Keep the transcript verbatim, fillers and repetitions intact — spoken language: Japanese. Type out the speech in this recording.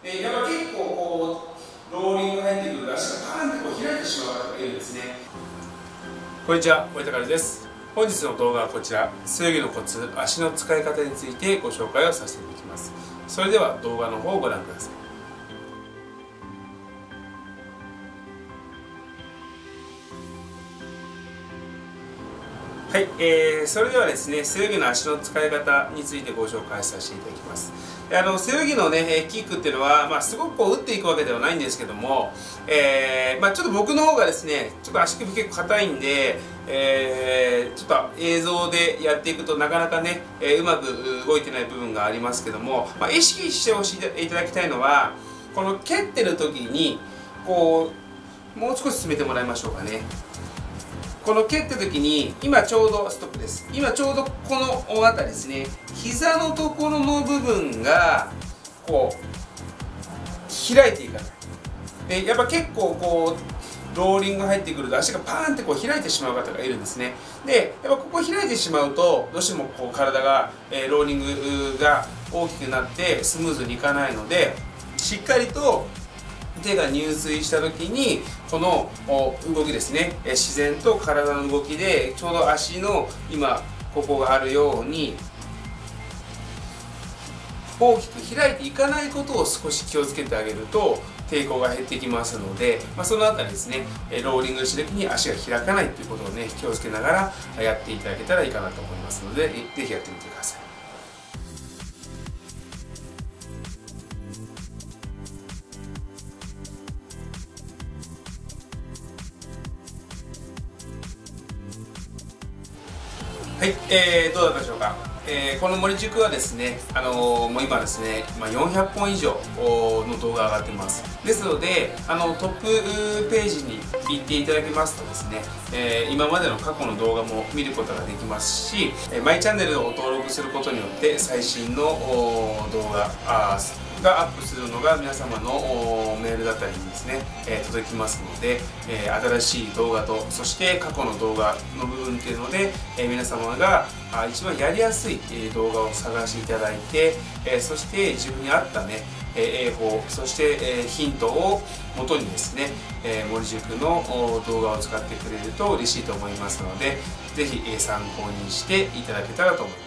でやっぱ結構こうローリング入ってくると足がパーンってこう開いてしまう方がいるんですね。こんにちは、森高です。本日の動画はこちら、背泳ぎのコツ、足の使い方についてご紹介をさせていただきます。それでは動画の方をご覧ください。はい、えー、それではですね、背泳ぎの足の使い方についてご紹介させていただきます。あの背泳ぎのね、キックっていうのは、まあ、すごくこう打っていくわけではないんですけども、えーまあ、ちょっと僕の方がですね、ちょっと足首結構硬いんで、えー、ちょっと映像でやっていくとなかなかね、えー、うまく動いてない部分がありますけども、まあ、意識してほしいいただきたいのは、この蹴ってる時にこうもう少し進めてもらいましょうかね。この蹴った時に今ちょうどストップです。今ちょうどこの大辺りですね、膝のところの部分がこう開いていかない。でやっぱ結構こうローリング入ってくると足がパーンってこう開いてしまう方がいるんですね。でやっぱここ開いてしまうとどうしてもこう体が、えー、ローリングが大きくなってスムーズにいかないので、しっかりと手が入水した時にこの動きですね、自然と体の動きでちょうど足の今ここがあるように大きく開いていかないことを少し気をつけてあげると抵抗が減ってきますので、まあ、そのあたりですね、ローリングした時に足が開かないということをね気をつけながらやっていただけたらいいかなと思いますので、ぜひやってみてください。はい、えー、どうだったでしょうか。えー、この森塾はですね、あのー、もう今ですね、まあ、よんひゃっぽん以上の動画が上がってます。ですので、あのトップページに行っていただきますとですね、えー、今までの過去の動画も見ることができますし、マイチャンネルを登録することによって最新の動画あがアップするのが皆様のメールだったりにですね、えー、届きますので、えー、新しい動画とそして過去の動画の部分っていうので、えー、皆様があ一番やりやすい動画を探していただいて、えー、そして自分に合ったね英法そしてヒントをもとにですね森塾の動画を使ってくれると嬉しいと思いますので、ぜひ参考にしていただけたらと思います。